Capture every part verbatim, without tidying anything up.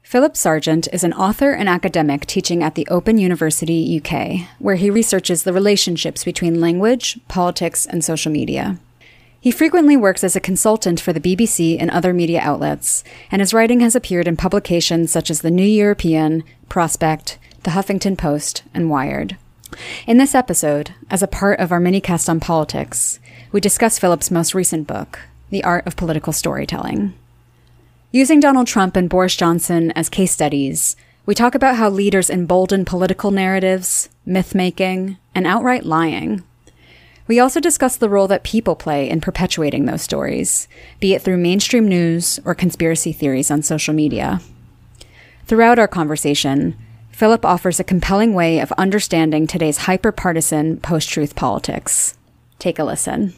Philip Sargent is an author and academic teaching at the Open University U K, where he researches the relationships between language, politics, and social media. He frequently works as a consultant for the B B C and other media outlets, and his writing has appeared in publications such as The New European, Prospect, The Huffington Post, and Wired. In this episode, as a part of our minicast on politics, we discuss Philip's most recent book, The Art of Political Storytelling. Using Donald Trump and Boris Johnson as case studies, we talk about how leaders embolden political narratives, myth-making, and outright lying. We also discuss the role that people play in perpetuating those stories, be it through mainstream news or conspiracy theories on social media. Throughout our conversation, Philip offers a compelling way of understanding today's hyper-partisan post-truth politics. Take a listen.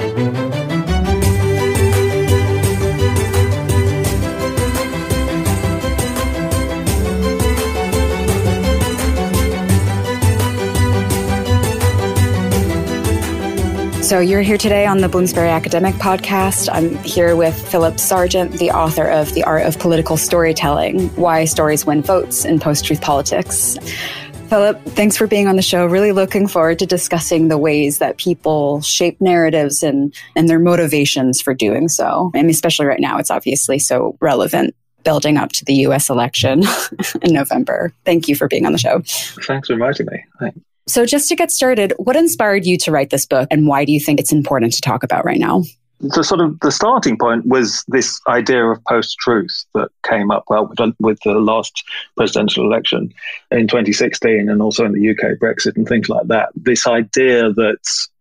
So you're here today on the Bloomsbury Academic Podcast. I'm here with Philip Sargent, the author of The Art of Political Storytelling, Why Stories Win Votes in Post-Truth Politics. Philip, thanks for being on the show. Really looking forward to discussing the ways that people shape narratives and, and their motivations for doing so. And especially right now, it's obviously so relevant building up to the U S election in November. Thank you for being on the show. Thanks for inviting me. Thanks. So just to get started, what inspired you to write this book and why do you think it's important to talk about right now? The sort of the starting point was this idea of post-truth that came up well with, with the last presidential election in twenty sixteen and also in the U K Brexit and things like that. This idea that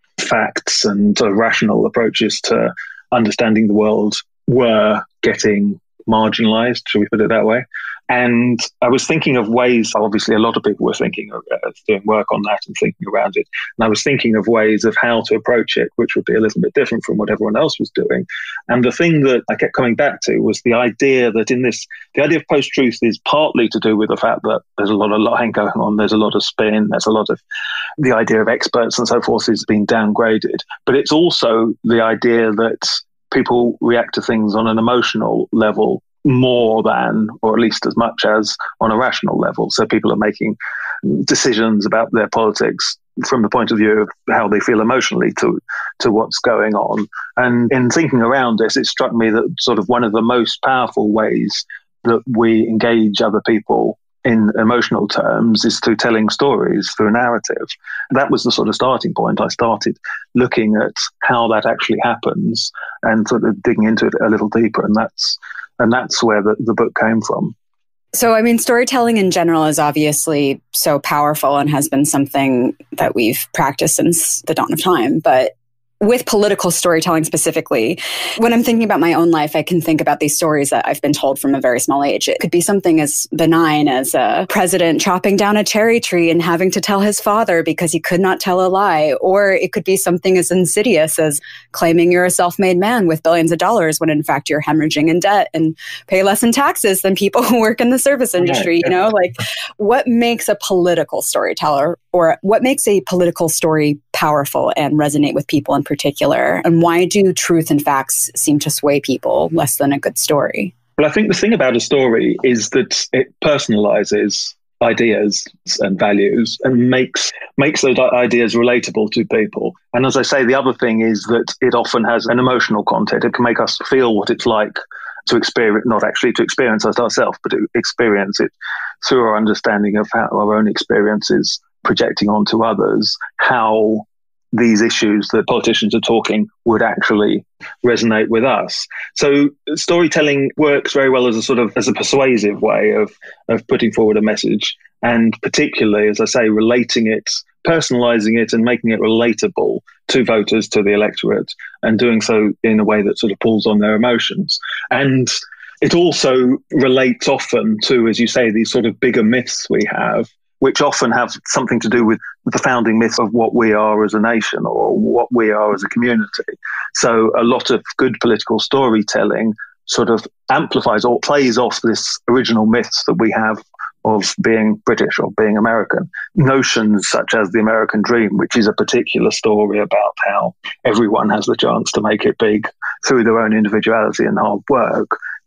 facts and sort of rational approaches to understanding the world were getting marginalized, shall we put it that way? And I was thinking of ways, obviously a lot of people were thinking of uh, doing work on that and thinking around it. And I was thinking of ways of how to approach it, which would be a little bit different from what everyone else was doing. And the thing that I kept coming back to was the idea that in this, the idea of post-truth is partly to do with the fact that there's a lot of lying going on, there's a lot of spin, there's a lot of the idea of experts and so forth is being downgraded. But it's also the idea that people react to things on an emotional level more than, or at least as much as, on a rational level. So people are making decisions about their politics from the point of view of how they feel emotionally to to what's going on. And in thinking around this, it struck me that sort of one of the most powerful ways that we engage other people in emotional terms is through telling stories, through a narrative. That was the sort of starting point. I started looking at how that actually happens and sort of digging into it a little deeper. And that's And that's where the, the book came from. So, I mean, storytelling in general is obviously so powerful and has been something that we've practiced since the dawn of time. But with political storytelling specifically, when I'm thinking about my own life, I can think about these stories that I've been told from a very small age. It could be something as benign as a president chopping down a cherry tree and having to tell his father because he could not tell a lie. Or it could be something as insidious as claiming you're a self-made man with billions of dollars when in fact you're hemorrhaging in debt and pay less in taxes than people who work in the service industry. You know, like what makes a political storyteller or what makes a political story powerful and resonate with people in particular? And why do truth and facts seem to sway people less than a good story? Well, I think the thing about a story is that it personalizes ideas and values and makes makes those ideas relatable to people. And as I say, the other thing is that it often has an emotional content. It can make us feel what it's like to experience, not actually to experience it ourselves, but to experience it through our understanding of how our own experiences projecting onto others, how these issues that politicians are talking would actually resonate with us. So storytelling works very well as a sort of as a persuasive way of of putting forward a message, and particularly, as I say, relating it, personalizing it and making it relatable to voters, to the electorate, and doing so in a way that sort of pulls on their emotions. And it also relates often to, as you say, these sort of bigger myths we have, which often have something to do with the founding myth of what we are as a nation or what we are as a community. So a lot of good political storytelling sort of amplifies or plays off this original myths that we have of being British or being American. Notions such as the American dream, which is a particular story about how everyone has the chance to make it big through their own individuality and hard work,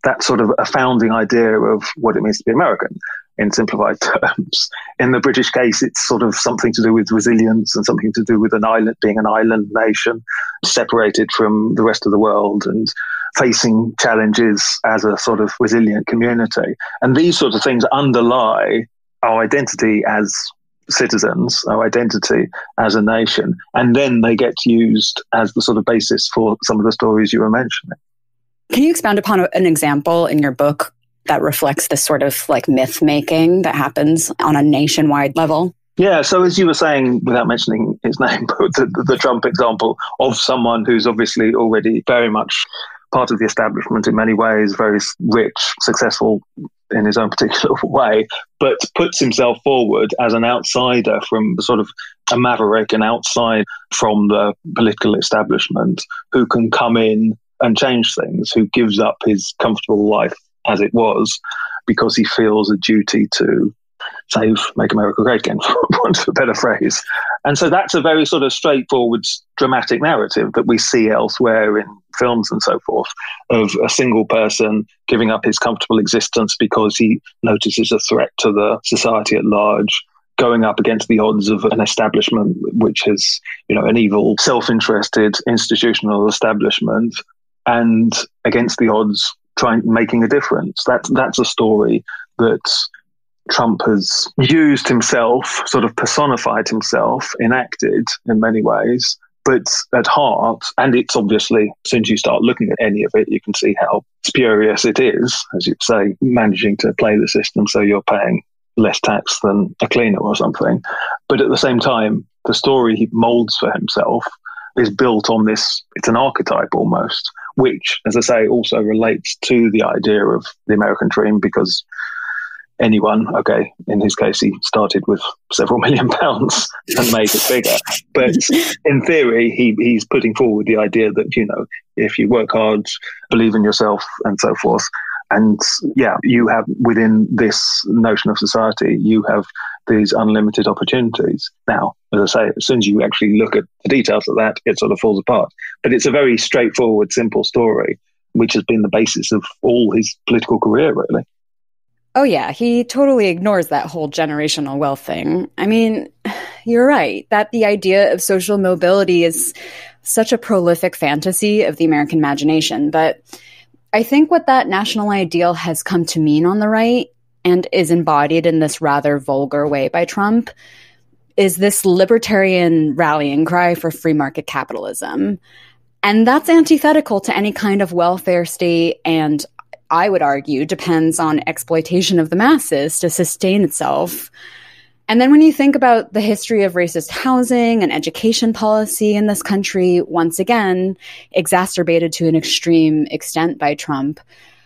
that's sort of a founding idea of what it means to be American in simplified terms. In the British case, it's sort of something to do with resilience and something to do with an island, being an island nation, separated from the rest of the world and facing challenges as a sort of resilient community. And these sorts of things underlie our identity as citizens, our identity as a nation, and then they get used as the sort of basis for some of the stories you were mentioning. Can you expound upon an example in your book that reflects this sort of like myth making that happens on a nationwide level? Yeah, so as you were saying, without mentioning his name, but the, the Trump example of someone who's obviously already very much part of the establishment in many ways, very rich, successful in his own particular way, but puts himself forward as an outsider from sort of a maverick, an outside from the political establishment who can come in and change things, who gives up his comfortable life as it was because he feels a duty to save, make America great again, for want of a better phrase. And so that's a very sort of straightforward, dramatic narrative that we see elsewhere in films and so forth, of a single person giving up his comfortable existence because he notices a threat to the society at large, going up against the odds of an establishment which is, you know, an evil, self-interested institutional establishment, and against the odds trying making a difference. That's that's a story that Trump has used himself, sort of personified himself, enacted in many ways, but at heart, and it's obviously, as soon as you start looking at any of it, you can see how spurious it is, as you say, managing to play the system so you're paying less tax than a cleaner or something. But at the same time, the story he molds for himself is built on this, it's an archetype almost, which, as I say, also relates to the idea of the American dream, because anyone, okay, in his case, he started with several million pounds and made it bigger. But in theory, he, he's putting forward the idea that, you know, if you work hard, believe in yourself and so forth, and yeah, you have within this notion of society, you have these unlimited opportunities. Now, as I say, as soon as you actually look at the details of that, it sort of falls apart. But it's a very straightforward, simple story, which has been the basis of all his political career, really. Oh, yeah, he totally ignores that whole generational wealth thing. I mean, you're right that the idea of social mobility is such a prolific fantasy of the American imagination. But I think what that national ideal has come to mean on the right, and is embodied in this rather vulgar way by Trump, is this libertarian rallying cry for free market capitalism. And that's antithetical to any kind of welfare state, and I would argue, depends on exploitation of the masses to sustain itself. And then when you think about the history of racist housing and education policy in this country, once again, exacerbated to an extreme extent by Trump,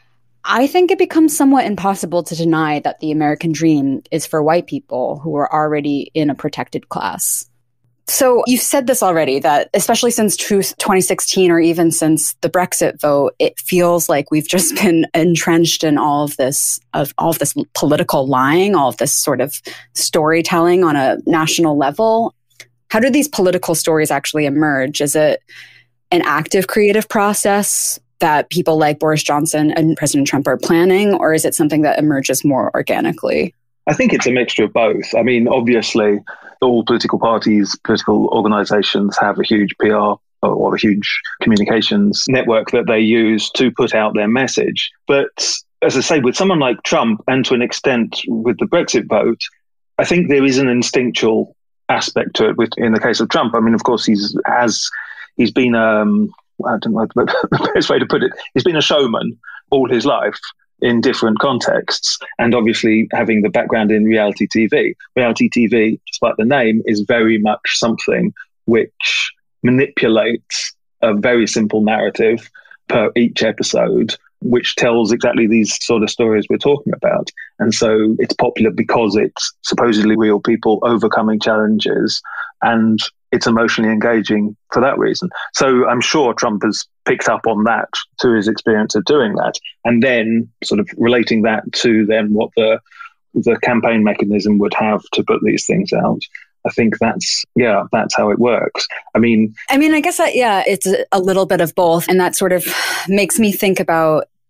I think it becomes somewhat impossible to deny that the American dream is for white people who are already in a protected class. So you've said this already, that especially since Truth twenty sixteen, or even since the Brexit vote, it feels like we've just been entrenched in all of this, of all of this political lying, all of this sort of storytelling on a national level. How do these political stories actually emerge? Is it an active creative process that people like Boris Johnson and President Trump are planning, or is it something that emerges more organically? I think it's a mixture of both. I mean, obviously, all political parties, political organizations have a huge P R or a huge communications network that they use to put out their message. But as I say, with someone like Trump, and to an extent with the Brexit vote, I think there is an instinctual aspect to it. With, in the case of Trump, I mean, of course, he's has he's been um, I don't know the best way to put it. He's been a showman all his life in different contexts, and obviously having the background in reality T V. Reality T V, despite the name, is very much something which manipulates a very simple narrative per each episode, which tells exactly these sort of stories we're talking about. And so it's popular because it's supposedly real people overcoming challenges, and it's emotionally engaging for that reason. So I'm sure Trump has picked up on that through his experience of doing that, and then sort of relating that to then what the the campaign mechanism would have to put these things out. I think that's, yeah, that's how it works. I mean, I mean, I guess that, yeah, it's a, a little bit of both. And that sort of makes me think about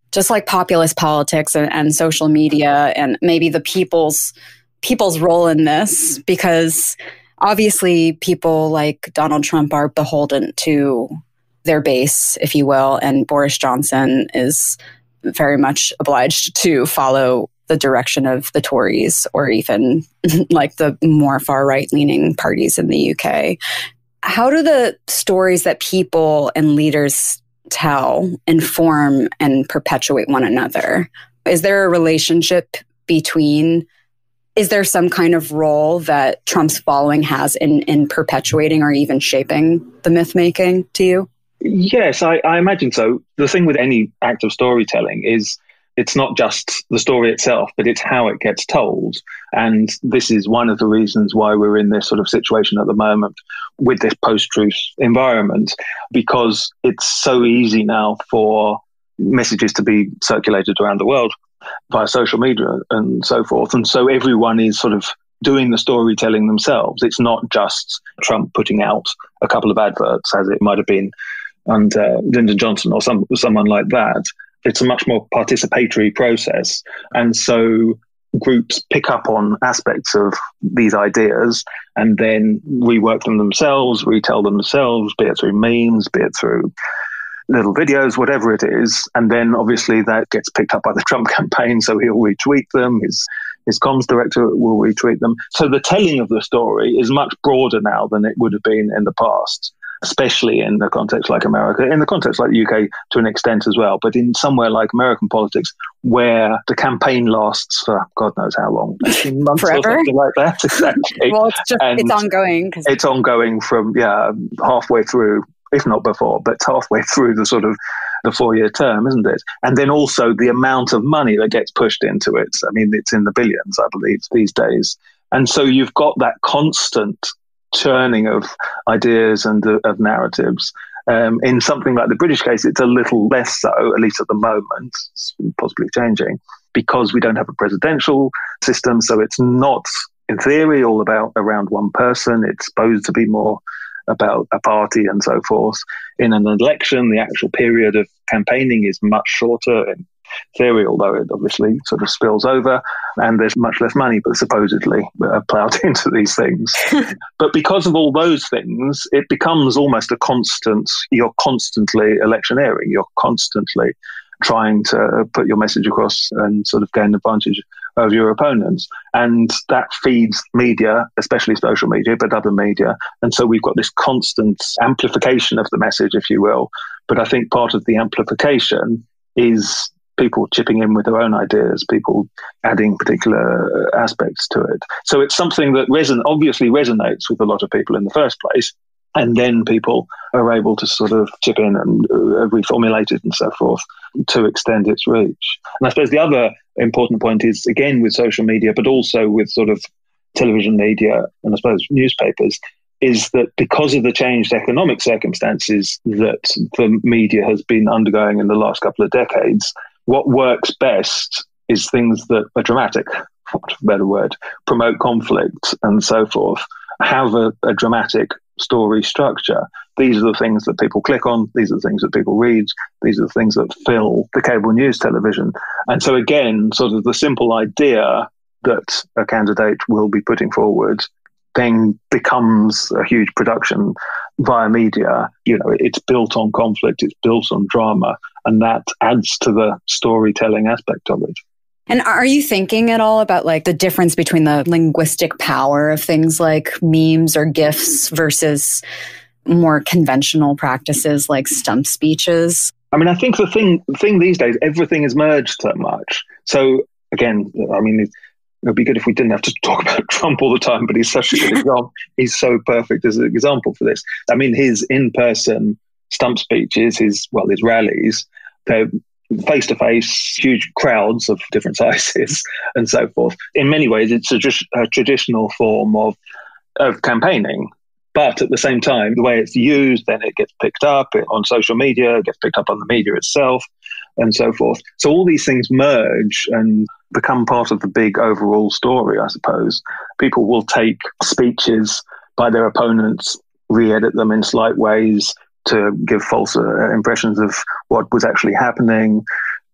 just like populist politics and, and social media and maybe the people's people's role in this, because obviously people like Donald Trump are beholden to their base, if you will, and Boris Johnson is very much obliged to follow the direction of the Tories or even like the more far right leaning parties in the U K. How do the stories that people and leaders tell inform and perpetuate one another? Is there a relationship between, is there some kind of role that Trump's following has in, in perpetuating or even shaping the myth making to you? Yes, I, I imagine so. The thing with any act of storytelling is it's not just the story itself, but it's how it gets told. And this is one of the reasons why we're in this sort of situation at the moment with this post-truth environment, because it's so easy now for messages to be circulated around the world via social media and so forth. And so everyone is sort of doing the storytelling themselves. It's not just Trump putting out a couple of adverts, as it might have been under Lyndon Johnson or some someone like that. It's a much more participatory process. And so groups pick up on aspects of these ideas and then rework them themselves, retell them themselves, be it through memes, be it through little videos, whatever it is. And then obviously that gets picked up by the Trump campaign, so he'll retweet them. His his comms director will retweet them. So the telling of the story is much broader now than it would have been in the past, especially in the context like America, in the context like the U K to an extent as well, but in somewhere like American politics, where the campaign lasts for God knows how long, eighteen months Forever? Or something like that. Exactly. Well, it's just, And it's ongoing. Cause it's ongoing from, yeah, halfway through, if not before, but halfway through the sort of the four-year term, isn't it? And then also the amount of money that gets pushed into it. I mean, it's in the billions, I believe, these days. And so you've got that constant churning of ideas and uh, of narratives. Um, in something like the British case, it's a little less so, at least at the moment, it's possibly changing, because we don't have a presidential system. So it's not, in theory, all about around one person. It's supposed to be more about a party and so forth. In an election, the actual period of campaigning is much shorter in theory, although it obviously sort of spills over, and there's much less money, but supposedly uh, plowed into these things. But because of all those things, it becomes almost a constant, you're constantly electioneering, you're constantly trying to put your message across and sort of gain advantage of your opponents. And that feeds media, especially social media, but other media. And so we've got this constant amplification of the message, if you will. But I think part of the amplification is people chipping in with their own ideas, people adding particular aspects to it. So it's something that reson- obviously resonates with a lot of people in the first place. And then people are able to sort of chip in and uh, reformulate it and so forth to extend its reach. And I suppose the other important point is, again, with social media, but also with sort of television media and I suppose newspapers, is that because of the changed economic circumstances that the media has been undergoing in the last couple of decades, what works best is things that are dramatic, for want of a better word, promote conflict and so forth, have a, a dramatic story structure. These are the things that people click on. These are the things that people read. These are the things that fill the cable news television. And so again, sort of the simple idea that a candidate will be putting forward then becomes a huge production via media. You know, it's built on conflict, it's built on drama, and that adds to the storytelling aspect of it. And are you thinking at all about like the difference between the linguistic power of things like memes or GIFs versus more conventional practices like stump speeches? I mean, I think the thing thing these days, everything is merged so much. So again, I mean, it would be good if we didn't have to talk about Trump all the time, but he's such a good example. He's so perfect as an example for this. I mean, his in-person stump speeches, his, well, his rallies, they're face-to-face, huge crowds of different sizes and so forth. In many ways, it's a, just a traditional form of, of campaigning. But at the same time, the way it's used, then it gets picked up on social media, it gets picked up on the media itself, and so forth. So all these things merge and become part of the big overall story, I suppose. People will take speeches by their opponents, re-edit them in slight ways to give false uh, impressions of what was actually happening.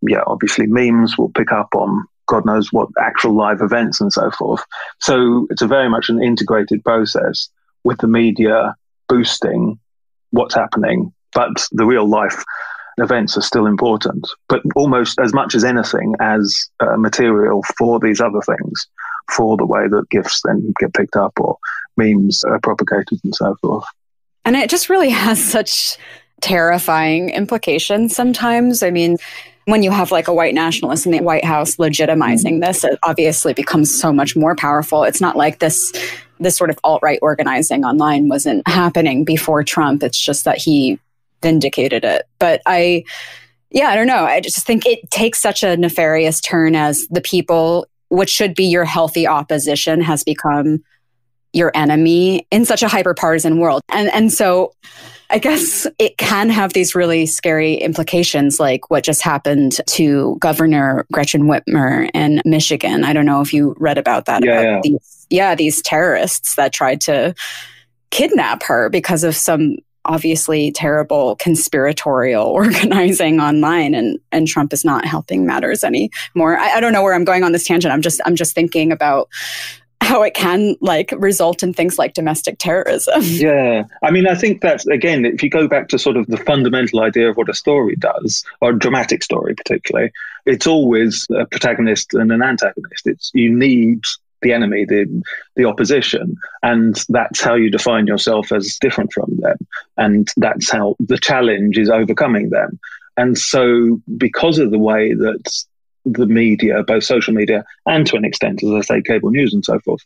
yeah, obviously memes will pick up on God knows what actual live events and so forth. So it's a very much an integrated process with the media boosting what's happening, but the real life events are still important, but almost as much as anything as uh, material for these other things, for the way that gifs then get picked up or memes are propagated and so forth. And it just really has such terrifying implications sometimes. I mean, when you have like a white nationalist in the White House legitimizing this, it obviously becomes so much more powerful. It's not like this this sort of alt-right organizing online wasn't happening before Trump. It's just that he vindicated it. But I, yeah, I don't know. I just think it takes such a nefarious turn as the people, which should be your healthy opposition, has become your enemy in such a hyper-partisan world. And and so I guess it can have these really scary implications, like what just happened to Governor Gretchen Whitmer in Michigan. I don't know if you read about that. Yeah, about yeah. These, yeah, these terrorists that tried to kidnap her because of some obviously terrible conspiratorial organizing online, and and Trump is not helping matters anymore. I, I don't know where I'm going on this tangent. I'm just I'm just thinking about how it can like result in things like domestic terrorism. Yeah. I mean, I think that's, again, if you go back to sort of the fundamental idea of what a story does, or a dramatic story particularly, it's always a protagonist and an antagonist. It's you need the enemy, the the opposition, and that's how you define yourself as different from them. And that's how the challenge is overcoming them. And so because of the way that the media, both social media and to an extent, as I say, cable news and so forth,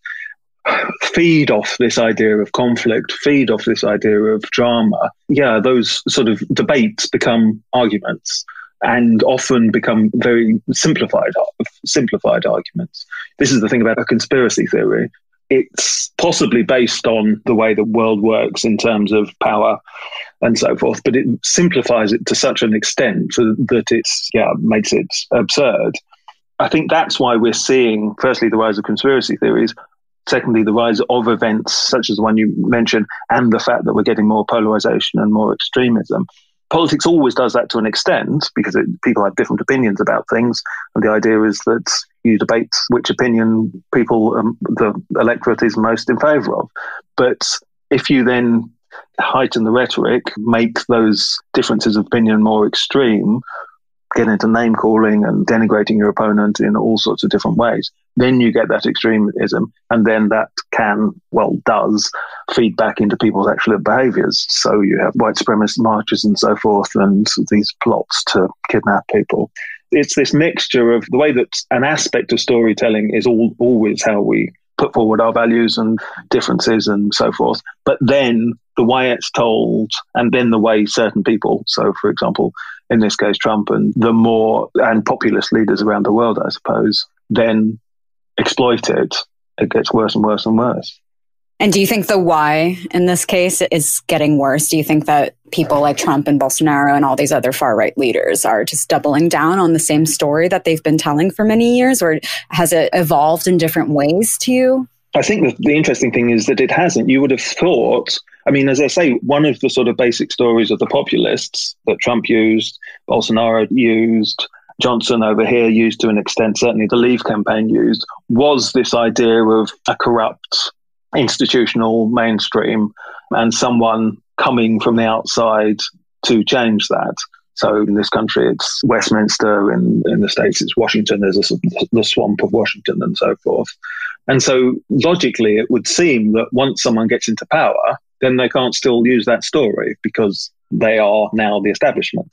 feed off this idea of conflict, feed off this idea of drama, yeah, those sort of debates become arguments and often become very simplified, simplified arguments. This is the thing about a conspiracy theory. It's possibly based on the way the world works in terms of power and so forth, but it simplifies it to such an extent that it's, yeah, makes it absurd. I think that's why we're seeing, firstly, the rise of conspiracy theories, secondly, the rise of events such as the one you mentioned, and the fact that we're getting more polarization and more extremism. Politics always does that to an extent because it, people have different opinions about things. And the idea is that you debate which opinion people, um, the electorate is most in favour of. But if you then heighten the rhetoric, make those differences of opinion more extreme, get into name calling and denigrating your opponent in all sorts of different ways, then you get that extremism. And then that can, well, does feed back into people's actual behaviours. So you have white supremacist marches and so forth, and these plots to kidnap people. It's this mixture of the way that an aspect of storytelling is all, always how we put forward our values and differences and so forth. But then the way it's told, and then the way certain people, so for example, in this case, Trump and the more and populist leaders around the world, I suppose, then exploit it, it gets worse and worse and worse. And do you think the why in this case is getting worse? Do you think that people like Trump and Bolsonaro and all these other far-right leaders are just doubling down on the same story that they've been telling for many years, or has it evolved in different ways to you? I think that the interesting thing is that it hasn't. You would have thought, I mean, as I say, one of the sort of basic stories of the populists that Trump used, Bolsonaro used, Johnson over here used to an extent, certainly the Leave campaign used, was this idea of a corrupt institutional mainstream and someone coming from the outside to change that. So in this country, it's Westminster. In, in the States, it's Washington. There's a, the swamp of Washington and so forth. And so logically, it would seem that once someone gets into power, then they can't still use that story because they are now the establishment.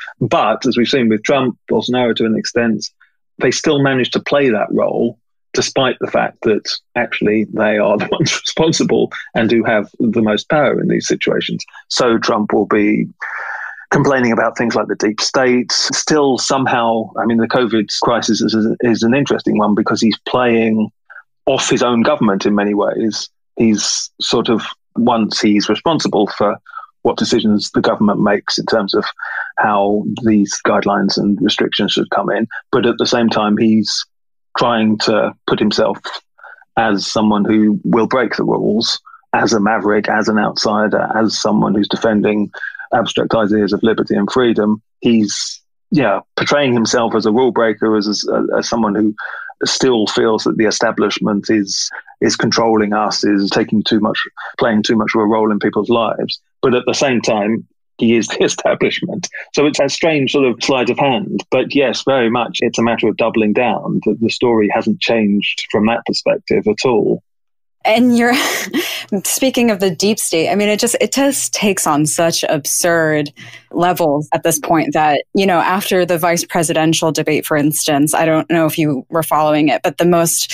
But as we've seen with Trump, Bolsonaro to an extent, they still manage to play that role despite the fact that actually they are the ones responsible and do have the most power in these situations. So Trump will be complaining about things like the deep state. Still somehow, I mean, the COVID crisis is, is an interesting one because he's playing off his own government in many ways. He's sort of, once he's responsible for what decisions the government makes in terms of how these guidelines and restrictions should come in. But at the same time, he's trying to put himself as someone who will break the rules, as a maverick, as an outsider, as someone who's defending abstract ideas of liberty and freedom. He's yeah, portraying himself as a rule breaker, as, as, as someone who still feels that the establishment is is controlling us, is taking too much, playing too much of a role in people's lives. But at the same time, he is the establishment. So it's a strange sort of sleight of hand. But yes, very much it's a matter of doubling down. The, the story hasn't changed from that perspective at all. And you're speaking of the deep state. I mean, it just, it just takes on such absurd levels at this point that, you know, after the vice presidential debate, for instance, I don't know if you were following it, but the most,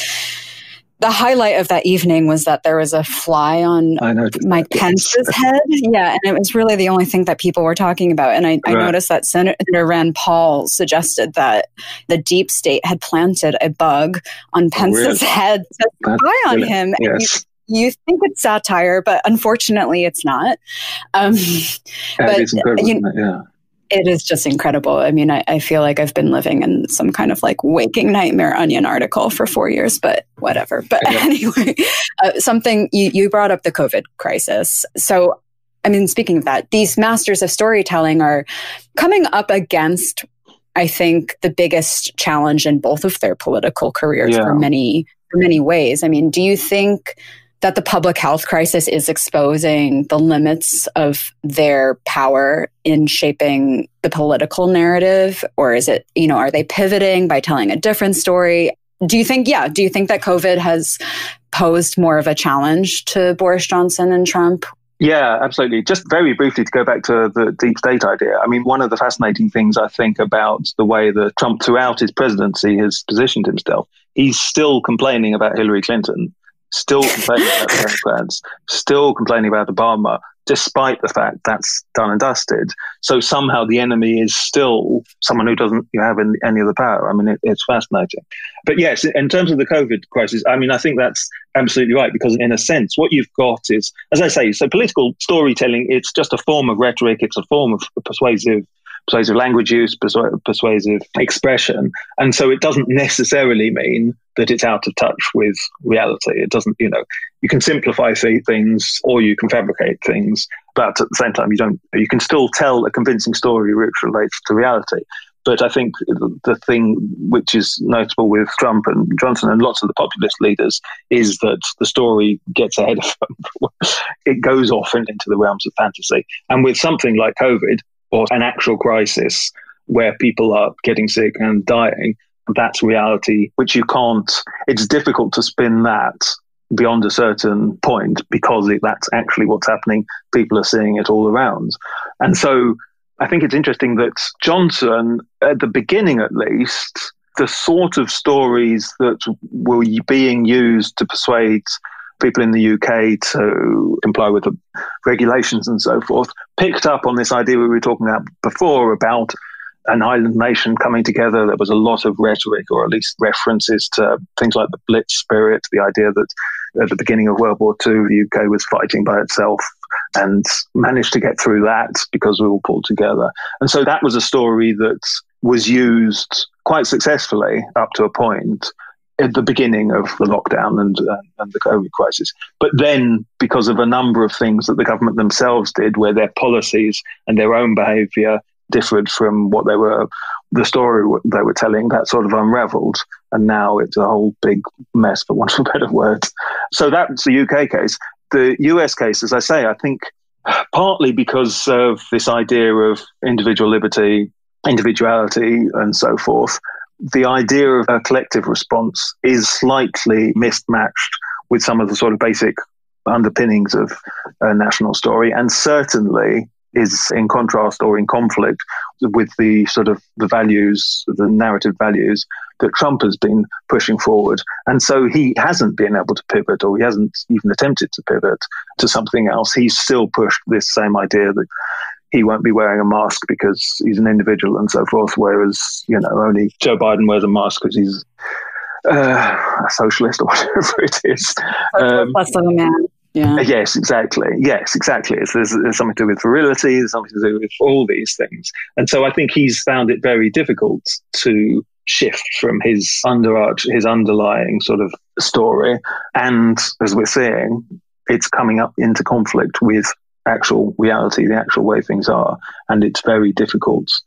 the highlight of that evening was that there was a fly on Mike Pence's head. Yeah. And it was really the only thing that people were talking about. And I, I right. noticed that Senator Rand Paul suggested that the deep state had planted a bug on Pence's oh, really? head to spy on him. Yes. And you, you think it's satire, but unfortunately it's not. Um, but, it is incredible, you, isn't it? Yeah. It is just incredible. I mean, I, I feel like I've been living in some kind of like waking nightmare Onion article for four years, but whatever. But yeah. anyway, uh, something you, you brought up the COVID crisis. So, I mean, speaking of that, these masters of storytelling are coming up against, I think, the biggest challenge in both of their political careers yeah. for many, for many ways. I mean, do you think that the public health crisis is exposing the limits of their power in shaping the political narrative? Or is it, you know, are they pivoting by telling a different story? Do you think, yeah, do you think that COVID has posed more of a challenge to Boris Johnson and Trump? Yeah, absolutely. Just very briefly to go back to the deep state idea. I mean, one of the fascinating things I think about the way that Trump throughout his presidency has positioned himself, he's still complaining about Hillary Clinton, still complaining about the Democrats, still complaining about Obama, despite the fact that's done and dusted. So somehow the enemy is still someone who doesn't have any, any of the power. I mean, it, it's fascinating. But yes, in terms of the COVID crisis, I mean, I think that's absolutely right, because in a sense, what you've got is, as I say, so political storytelling, it's just a form of rhetoric, it's a form of persuasive persuasive language use, persu- persuasive expression. And so it doesn't necessarily mean that it's out of touch with reality. It doesn't, you know, you can simplify things or you can fabricate things, but at the same time, you don't, you can still tell a convincing story which relates to reality. But I think the thing which is notable with Trump and Johnson and lots of the populist leaders is that the story gets ahead of them. It goes off into the realms of fantasy. And with something like COVID, or an actual crisis where people are getting sick and dying, that's reality, which you can't, it's difficult to spin that beyond a certain point because it, that's actually what's happening. People are seeing it all around. And so I think it's interesting that Johnson, at the beginning at least, the sort of stories that were being used to persuade people in the U K to comply with the regulations and so forth, picked up on this idea we were talking about before about an island nation coming together. There was a lot of rhetoric, or at least references to things like the Blitz spirit, the idea that at the beginning of World War Two, the U K was fighting by itself and managed to get through that because we all pulled together. And so that was a story that was used quite successfully up to a point at the beginning of the lockdown and, uh, and the COVID crisis. But then, because of a number of things that the government themselves did, where their policies and their own behaviour differed from what they were, the story they were telling, that sort of unravelled. And now it's a whole big mess, for want of a better word. So that's the U K case. The U S case, as I say, I think partly because of this idea of individual liberty, individuality, and so forth, the idea of a collective response is slightly mismatched with some of the sort of basic underpinnings of a national story, and certainly is in contrast or in conflict with the sort of the values, the narrative values that Trump has been pushing forward. And so he hasn't been able to pivot, or he hasn't even attempted to pivot to something else. He's still pushed this same idea that he won't be wearing a mask because he's an individual and so forth, whereas, you know, only Joe Biden wears a mask because he's uh, a socialist or whatever it is. Um, Less than a man. Yeah. Yes, exactly. Yes, exactly. It's, there's, there's something to do with virility, there's something to do with all these things. And so I think he's found it very difficult to shift from his underarch, his underlying sort of story. And as we're seeing, it's coming up into conflict with actual reality, the actual way things are. And it's very difficult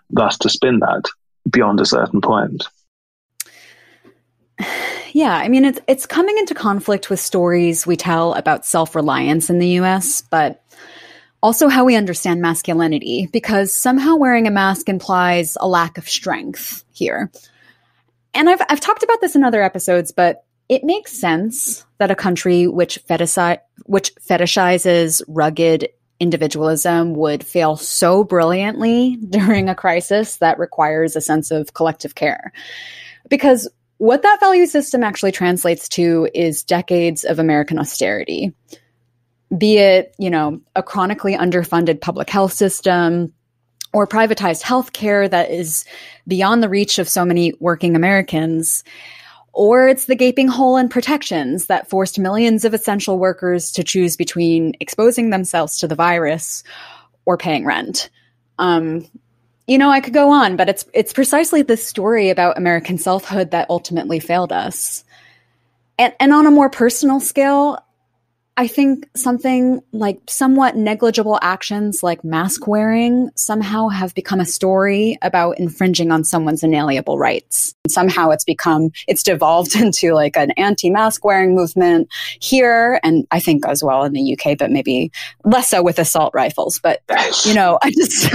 thus to spin that beyond a certain point. Yeah, I mean, it's it's coming into conflict with stories we tell about self-reliance in the U S, but also how we understand masculinity, because somehow wearing a mask implies a lack of strength here. And I've I've talked about this in other episodes, but it makes sense that a country which fetishize, which fetishizes rugged individualism would fail so brilliantly during a crisis that requires a sense of collective care. Because what that value system actually translates to is decades of American austerity, be it, you know, a chronically underfunded public health system or privatized healthcare that is beyond the reach of so many working Americans, or it's the gaping hole in protections that forced millions of essential workers to choose between exposing themselves to the virus or paying rent. Um, You know, I could go on, but it's it's precisely this story about American selfhood that ultimately failed us. And and on a more personal scale, I think something like somewhat negligible actions like mask wearing somehow have become a story about infringing on someone's inalienable rights. Somehow it's become, it's devolved into like an anti-mask wearing movement here, and I think as well in the U K, but maybe less so with assault rifles. But, you know, I just,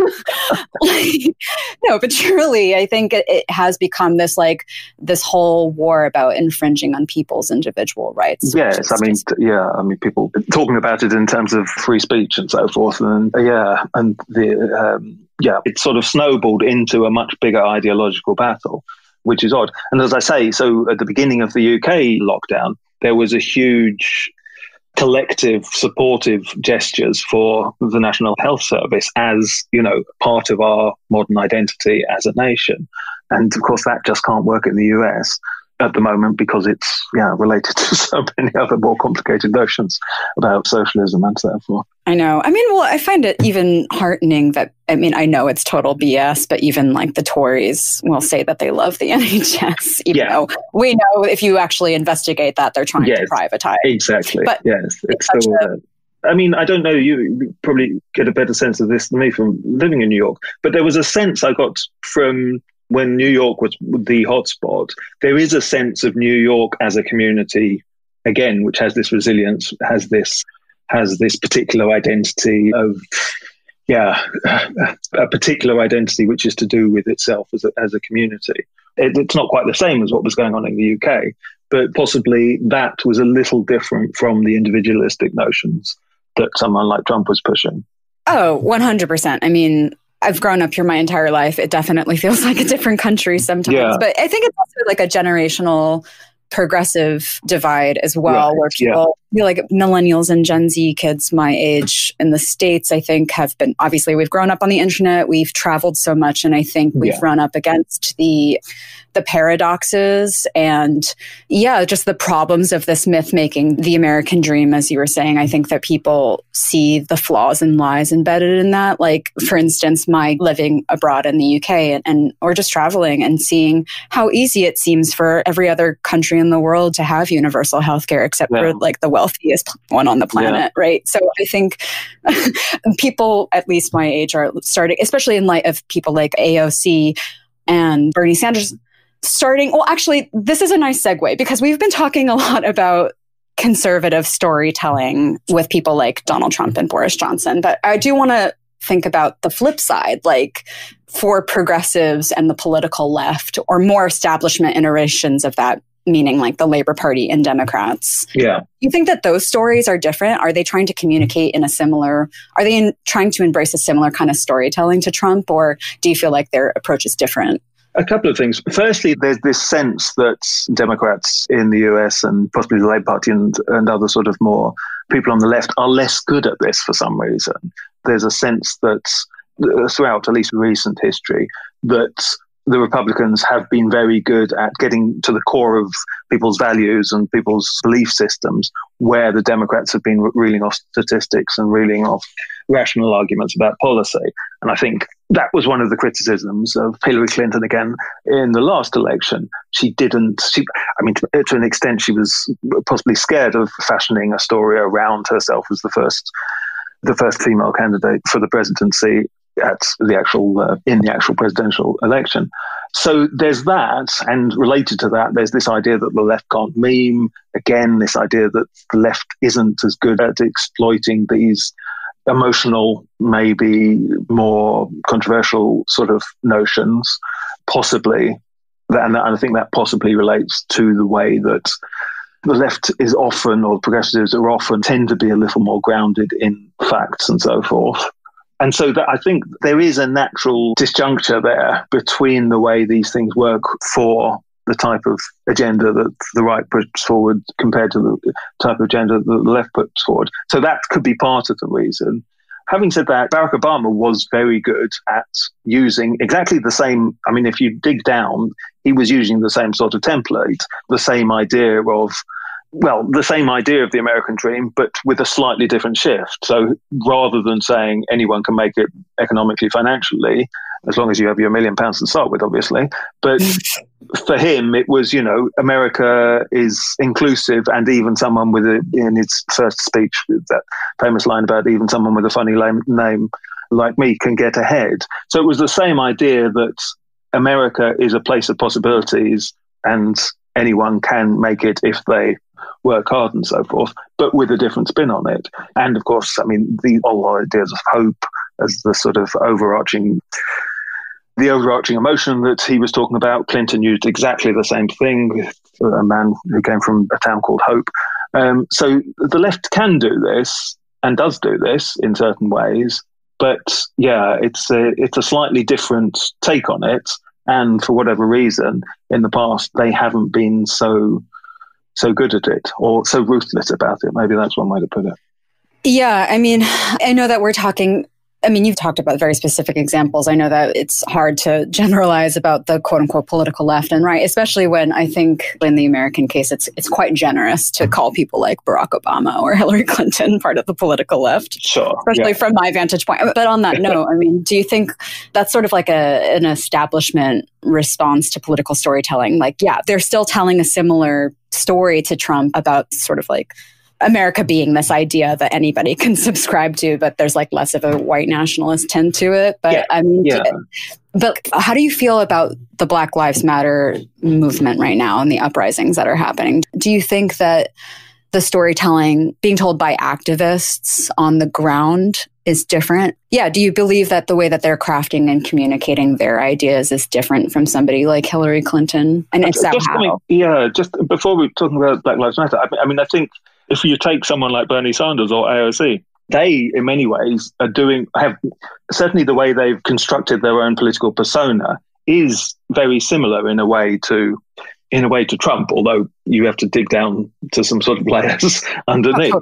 like, no, but truly, I think it, it has become this like, this whole war about infringing on people's individual rights. Yes, I mean, just, yeah, I mean, people talking about it in terms of free speech and so forth, and yeah, and the um, yeah, it sort of snowballed into a much bigger ideological battle, which is odd. And as I say, so at the beginning of the U K lockdown, there was a huge collective supportive gestures for the National Health Service as, you know, part of our modern identity as a nation, and of course that just can't work in the U S at the moment because it's yeah related to so many other more complicated notions about socialism and so forth. I know. I mean, well, I find it even heartening that, I mean, I know it's total B S, but even like the Tories will say that they love the N H S, even yeah. though we know if you actually investigate that, they're trying yes, to privatize. Exactly. But yes, it's it's still. A, I mean, I don't know. You probably get a better sense of this than me from living in New York, but there was a sense I got from when New York was the hotspot. There is a sense of New York as a community, again, which has this resilience, has this has this particular identity of, yeah, a particular identity which is to do with itself as a, as a community. It, it's not quite the same as what was going on in the U K, but possibly that was a little different from the individualistic notions that someone like Trump was pushing. Oh, one hundred percent. I mean, I've grown up here my entire life. It definitely feels like a different country sometimes. Yeah. But I think it's also like a generational progressive divide as well, right, where people, yeah. you know, like millennials and Gen Z kids my age in the States, I think have been, obviously we've grown up on the internet, we've traveled so much, and I think we've yeah. run up against the the paradoxes and yeah, just the problems of this myth making the American dream, as you were saying. I think that people see the flaws and lies embedded in that. Like, for instance, my living abroad in the U K and, and or just traveling and seeing how easy it seems for every other country in the world to have universal healthcare, except yeah. for like the wealthiest one on the planet, yeah. right? So I think people, at least my age, are starting, especially in light of people like A O C and Bernie Sanders, starting, well, actually, this is a nice segue because we've been talking a lot about conservative storytelling with people like Donald Trump and Boris Johnson, but I do want to think about the flip side, like for progressives and the political left, or more establishment iterations of that, meaning like the Labor Party and Democrats. Yeah. You think that those stories are different? Are they trying to communicate in a similar, are they in, trying to embrace a similar kind of storytelling to Trump, or do you feel like their approach is different? A couple of things. Firstly, there's this sense that Democrats in the U S and possibly the Labour Party and, and other sort of more people on the left are less good at this for some reason. There's a sense that uh, throughout at least recent history, that the Republicans have been very good at getting to the core of people's values and people's belief systems, where the Democrats have been reeling off statistics and reeling off rational arguments about policy. And I think that was one of the criticisms of Hillary Clinton again in the last election. She didn't, she, I mean, to, to an extent, she was possibly scared of fashioning a story around herself as the first, the first female candidate for the presidency at the actual uh, in the actual presidential election. So there's that, and related to that, there's this idea that the left can't meme. Again, this idea that the left isn't as good at exploiting these emotional, maybe more controversial sort of notions, possibly. And I think that possibly relates to the way that the left is often, or progressives are often, tend to be a little more grounded in facts and so forth. And so that I think there is a natural disjuncture there between the way these things work for the type of agenda that the right puts forward compared to the type of agenda that the left puts forward. So that could be part of the reason. Having said that, Barack Obama was very good at using exactly the same, I mean, if you dig down, he was using the same sort of template, the same idea of, well, the same idea of the American dream, but with a slightly different shift. So rather than saying anyone can make it economically, financially, as long as you have your million pounds to start with, obviously. But for him, it was, you know, America is inclusive, and even someone with a, in his first speech, that famous line about even someone with a funny lame name like me can get ahead. So it was the same idea that America is a place of possibilities and anyone can make it if they work hard and so forth, but with a different spin on it. And of course, I mean, the whole ideas of hope as the sort of overarching the overarching emotion that he was talking about. Clinton used exactly the same thing with a man who came from a town called Hope. Um, so the left can do this and does do this in certain ways, but yeah, it's a, it's a slightly different take on it. And for whatever reason, in the past, they haven't been so so good at it, or so ruthless about it. Maybe that's one way to put it. Yeah, I mean, I know that we're talking, I mean, you've talked about very specific examples. I know that it's hard to generalize about the quote unquote political left and right, especially when I think in the American case, it's it's quite generous to call people like Barack Obama or Hillary Clinton part of the political left. Sure. Especially yeah. from my vantage point. But on that note, I mean, do you think that's sort of like a an establishment response to political storytelling? Like, yeah, they're still telling a similar story to Trump about sort of like America being this idea that anybody can subscribe to, but there's like less of a white nationalist tint to it. But yeah. I mean, yeah. but how do you feel about the Black Lives Matter movement right now and the uprisings that are happening? Do you think that the storytelling being told by activists on the ground is different? Yeah. Do you believe that the way that they're crafting and communicating their ideas is different from somebody like Hillary Clinton? And if so, just, how? I mean, yeah, just before we're talking about Black Lives Matter, I mean, I mean, I think if you take someone like Bernie Sanders or A O C, they, in many ways, are doing, have certainly the way they've constructed their own political persona is very similar in a way to in a way to Trump, although you have to dig down to some sort of layers underneath,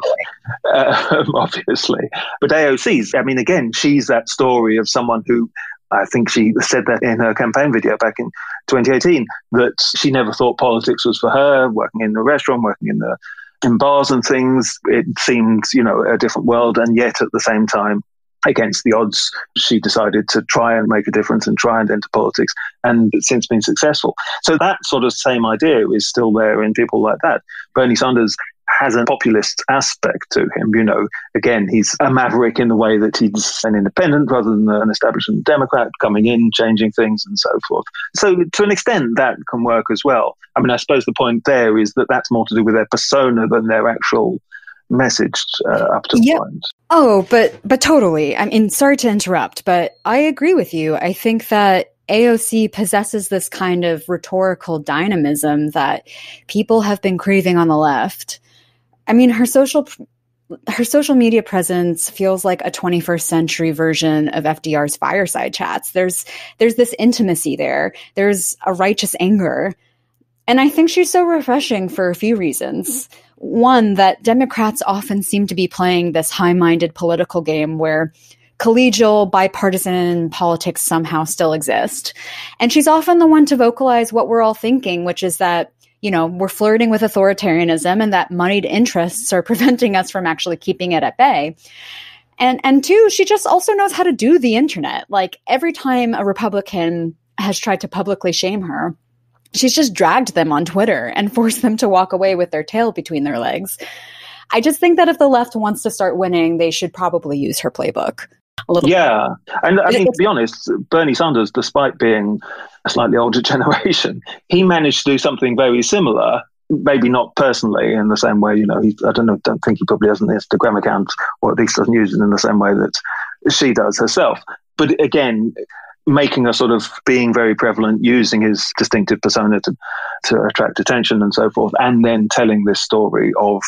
uh, obviously. But A O C's, I mean, again, she's that story of someone who, I think she said that in her campaign video back in twenty eighteen, that she never thought politics was for her, working in the restaurant, working in the in bars and things. It seemed, you know, a different world. And yet at the same time, against the odds, she decided to try and make a difference and try and enter politics, and it's since been successful. So that sort of same idea is still there in people like that. Bernie Sanders has a populist aspect to him. You know, again, he's a maverick in the way that he's an independent rather than an establishment Democrat, coming in, changing things and so forth. So to an extent, that can work as well. I mean, I suppose the point there is that that's more to do with their persona than their actual message uh, up to yeah. the point. Oh, but but totally. I mean, sorry to interrupt, but I agree with you. I think that A O C possesses this kind of rhetorical dynamism that people have been craving on the left. I mean, her social her social media presence feels like a twenty-first century version of F D R's fireside chats. There's there's this intimacy there. There's a righteous anger. And I think she's so refreshing for a few reasons. One, that Democrats often seem to be playing this high-minded political game where collegial, bipartisan politics somehow still exist. And she's often the one to vocalize what we're all thinking, which is that, you know, we're flirting with authoritarianism and that moneyed interests are preventing us from actually keeping it at bay. And, and two, she just also knows how to do the internet. Like every time a Republican has tried to publicly shame her, she's just dragged them on Twitter and forced them to walk away with their tail between their legs. I just think that if the left wants to start winning, they should probably use her playbook. A little. Yeah. And I mean, to be honest, Bernie Sanders, despite being a slightly older generation, he managed to do something very similar. Maybe not personally in the same way, you know, he, I don't know, don't think he probably has an Instagram account, or at least doesn't use it in the same way that she does herself. But again, making a sort of being very prevalent, using his distinctive persona to, to attract attention and so forth, and then telling this story of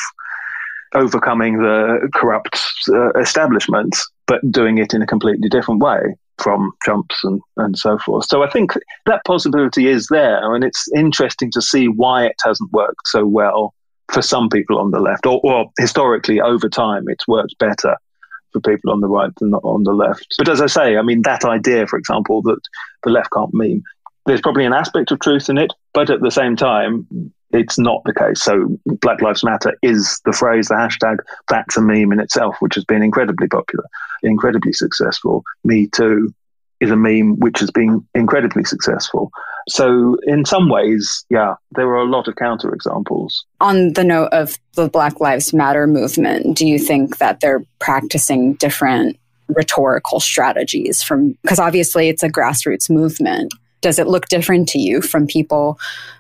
overcoming the corrupt uh, establishment, but doing it in a completely different way from Trump's and, and so forth. So I think that possibility is there, and it's interesting to see why it hasn't worked so well for some people on the left, or, or historically over time it's worked better for people on the right than on the left. But as I say, I mean, that idea, for example, that the left can't meme, there's probably an aspect of truth in it, but at the same time, it's not the case. So Black Lives Matter is the phrase, the hashtag, that's a meme in itself, which has been incredibly popular, incredibly successful. Me Too is a meme which has been incredibly successful. So in some ways, yeah, there are a lot of counterexamples. On the note of the Black Lives Matter movement, do you think that they're practicing different rhetorical strategies from, because obviously it's a grassroots movement. Does it look different to you from people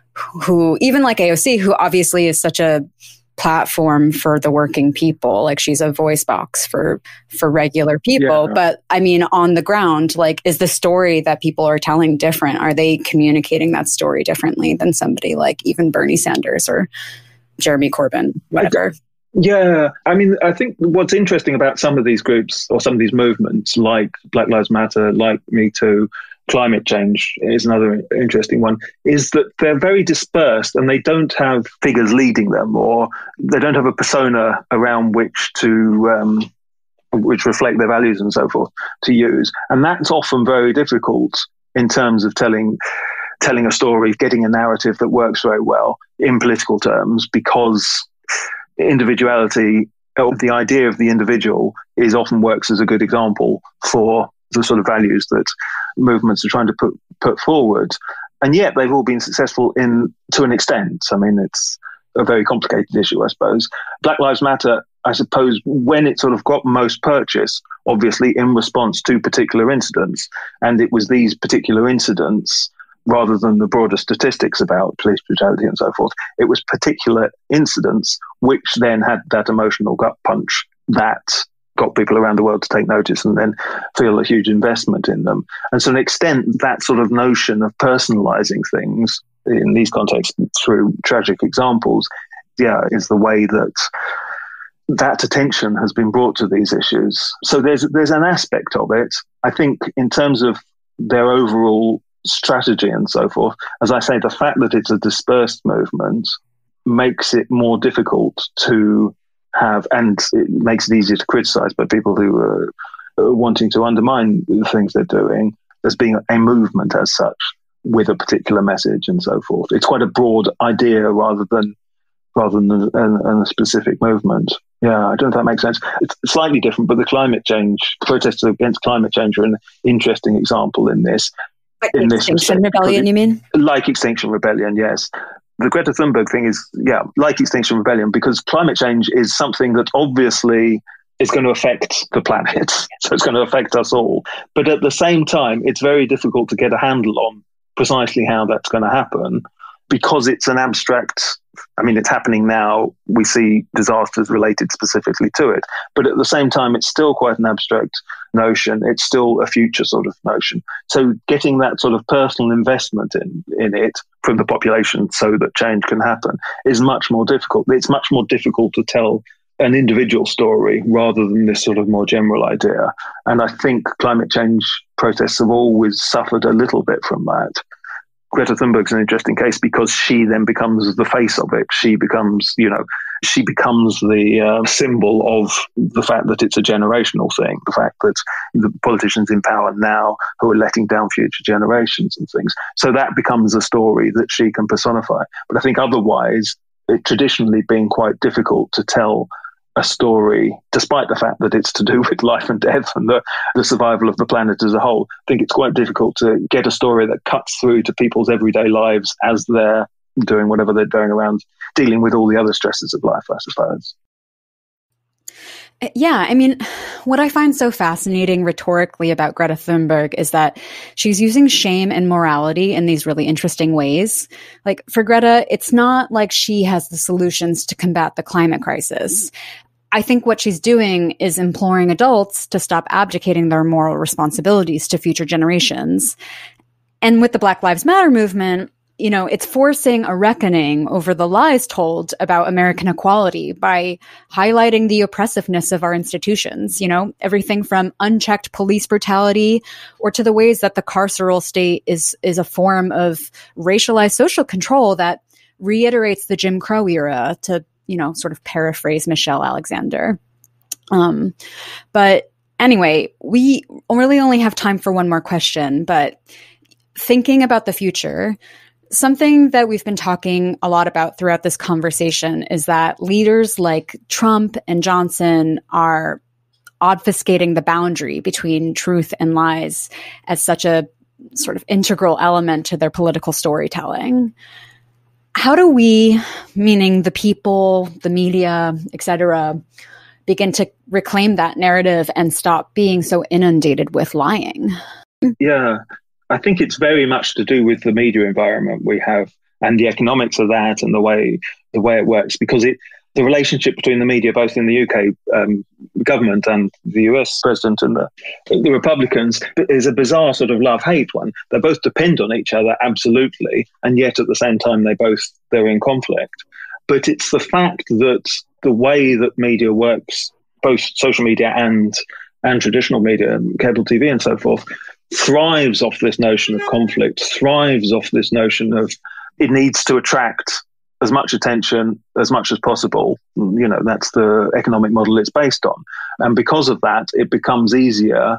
who, even like A O C, who obviously is such a platform for the working people, like she's a voice box for for regular people, yeah. But I mean, on the ground, like, is the story that people are telling different? Are they communicating that story differently than somebody like even Bernie Sanders or Jeremy Corbyn, whatever? Yeah, I mean, I think what's interesting about some of these groups or some of these movements, like Black Lives Matter, like Me Too, climate change is another interesting one, is that they're very dispersed and they don't have figures leading them, or they don't have a persona around which to um, which reflect their values and so forth to use. And that's often very difficult in terms of telling telling a story, getting a narrative that works very well in political terms, because individuality, or the idea of the individual, is often works as a good example for the sort of values that movements are trying to put put forward. And yet they've all been successful in to an extent. I mean, it's a very complicated issue, I suppose. Black Lives Matter, I suppose, when it sort of got most purchase, obviously in response to particular incidents, and it was these particular incidents, rather than the broader statistics about police brutality and so forth, it was particular incidents which then had that emotional gut punch that got people around the world to take notice and then feel a huge investment in them. And to an extent, that sort of notion of personalizing things in these contexts through tragic examples, yeah, is the way that that attention has been brought to these issues. So there's there's an aspect of it. I think in terms of their overall strategy and so forth, as I say, the fact that it's a dispersed movement makes it more difficult to have, and it makes it easier to criticize by people who are wanting to undermine the things they're doing as being a movement as such with a particular message and so forth. It's quite a broad idea rather than rather than a, a specific movement. Yeah, I don't know if that makes sense. It's slightly different, but the climate change, protests against climate change are an interesting example in this. Like in Extinction this Rebellion, you mean? Like Extinction Rebellion, yes. The Greta Thunberg thing is, yeah, like Extinction Rebellion, because climate change is something that obviously is going to affect the planet. So it's going to affect us all. But at the same time, it's very difficult to get a handle on precisely how that's going to happen, because it's an abstract, I mean, it's happening now. We see disasters related specifically to it. But at the same time, it's still quite an abstract notion. It's still a future sort of notion. So getting that sort of personal investment in, in it from the population so that change can happen is much more difficult. It's much more difficult to tell an individual story rather than this sort of more general idea. And I think climate change protests have always suffered a little bit from that. Greta Thunberg's an interesting case because she then becomes the face of it. She becomes, you know, she becomes the uh, symbol of the fact that it's a generational thing, the fact that the politicians in power now who are letting down future generations and things. So that becomes a story that she can personify. But I think otherwise, it traditionally been quite difficult to tell a story, despite the fact that it's to do with life and death and the, the survival of the planet as a whole. I think it's quite difficult to get a story that cuts through to people's everyday lives as they're doing whatever they're doing around, dealing with all the other stresses of life, I suppose. Yeah, I mean, what I find so fascinating rhetorically about Greta Thunberg is that she's using shame and morality in these really interesting ways. Like for Greta, it's not like she has the solutions to combat the climate crisis. I think what she's doing is imploring adults to stop abdicating their moral responsibilities to future generations. And with the Black Lives Matter movement, you know, it's forcing a reckoning over the lies told about American equality by highlighting the oppressiveness of our institutions, you know, everything from unchecked police brutality or to the ways that the carceral state is, is a form of racialized social control that reiterates the Jim Crow era, to, you know, sort of paraphrase Michelle Alexander. Um, but anyway, we really only have time for one more question, but thinking about the future, something that we've been talking a lot about throughout this conversation is that leaders like Trump and Johnson are obfuscating the boundary between truth and lies as such a sort of integral element to their political storytelling. How do we, meaning the people, the media, et cetera, begin to reclaim that narrative and stop being so inundated with lying? Yeah. I think it's very much to do with the media environment we have and the economics of that and the way the way it works, because it the relationship between the media, both in the U K um, government and the U S president and the, the Republicans, is a bizarre sort of love-hate one. They both depend on each other, absolutely, and yet at the same time they both they're in conflict. But it's the fact that the way that media works, both social media and and traditional media, cable T V and so forth, thrives off this notion of conflict, thrives off this notion of it needs to attract as much attention as much as possible. You know, that's the economic model it's based on. And because of that, it becomes easier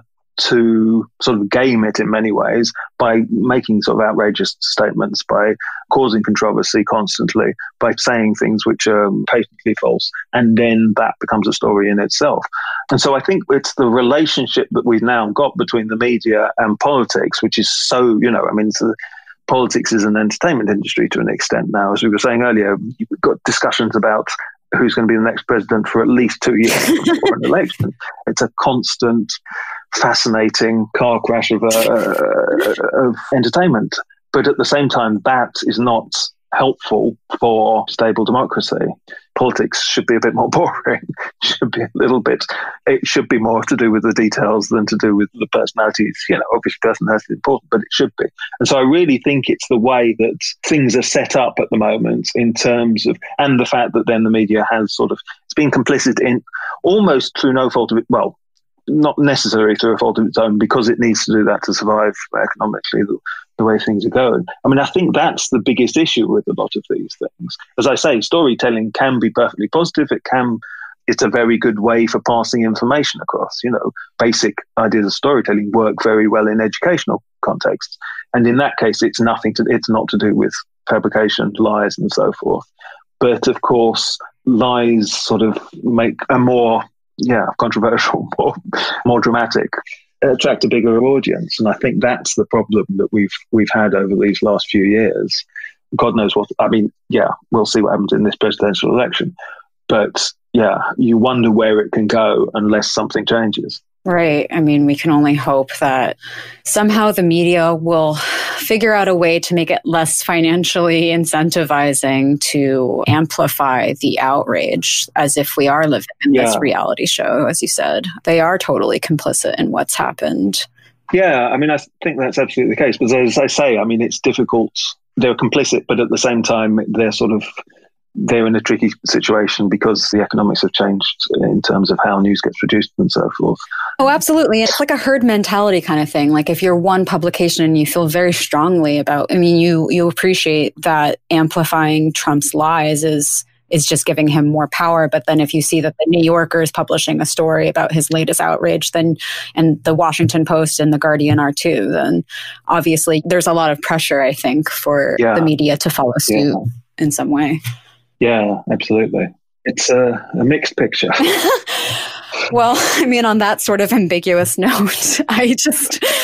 to sort of game it in many ways by making sort of outrageous statements, by causing controversy constantly, by saying things which are patently false. And then that becomes a story in itself. And so I think it's the relationship that we've now got between the media and politics, which is so, you know, I mean, it's a, politics is an entertainment industry to an extent now. As we were saying earlier, you've got discussions about who's going to be the next president for at least two years before an election. It's a constant, fascinating car crash of, uh, of entertainment. But at the same time, that is not helpful for stable democracy. Politics should be a bit more boring, should be a little bit, it should be more to do with the details than to do with the personalities. You know, obviously personality is important, but it should be. And so I really think it's the way that things are set up at the moment in terms of, and the fact that then the media has sort of, it's been complicit in almost through no fault of it, well, not necessarily through a fault of its own, because it needs to do that to survive economically, the, the way things are going. I mean, I think that's the biggest issue with a lot of these things. As I say, storytelling can be perfectly positive. It can, it's a very good way for passing information across. You know, basic ideas of storytelling work very well in educational contexts. And in that case, it's nothing to, it's not to do with fabrication, lies, and so forth. But of course, lies sort of make a more yeah, controversial, more, more dramatic, attract a bigger audience. And I think that's the problem that we've we've had over these last few years. God knows what, I mean, yeah, we'll see what happens in this presidential election. But yeah, you wonder where it can go unless something changes. Right. I mean, we can only hope that somehow the media will figure out a way to make it less financially incentivizing to amplify the outrage, as if we are living in yeah. this reality show, as you said. They are totally complicit in what's happened. Yeah, I mean, I think that's absolutely the case. But as I say, I mean, it's difficult. They're complicit, but at the same time, they're sort of they're in a tricky situation because the economics have changed in terms of how news gets produced and so forth. Oh, absolutely. It's like a herd mentality kind of thing. Like if you're one publication and you feel very strongly about, I mean, you you appreciate that amplifying Trump's lies is is just giving him more power. But then if you see that the New Yorker is publishing a story about his latest outrage, then and the Washington Post and the Guardian are too, then obviously there's a lot of pressure, I think, for yeah. the media to follow suit yeah. in some way. Yeah, absolutely. It's a, a mixed picture. Well, I mean, on that sort of ambiguous note, I just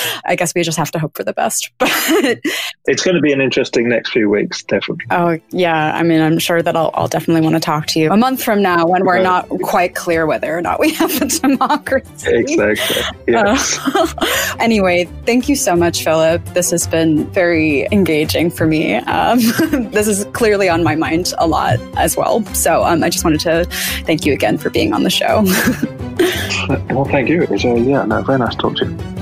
I guess we just have to hope for the best. But it's going to be an interesting next few weeks, definitely. Oh, yeah. I mean, I'm sure that I'll, I'll definitely want to talk to you a month from now when we're right. not quite clear whether or not we have a democracy. Exactly. Yes. Uh, anyway, thank you so much, Philip. This has been very engaging for me. Um, this is clearly on my mind a lot as well. So um, I just wanted to thank you again for being on the show. Well, thank you. It was, uh, yeah, no, very nice to talk to you.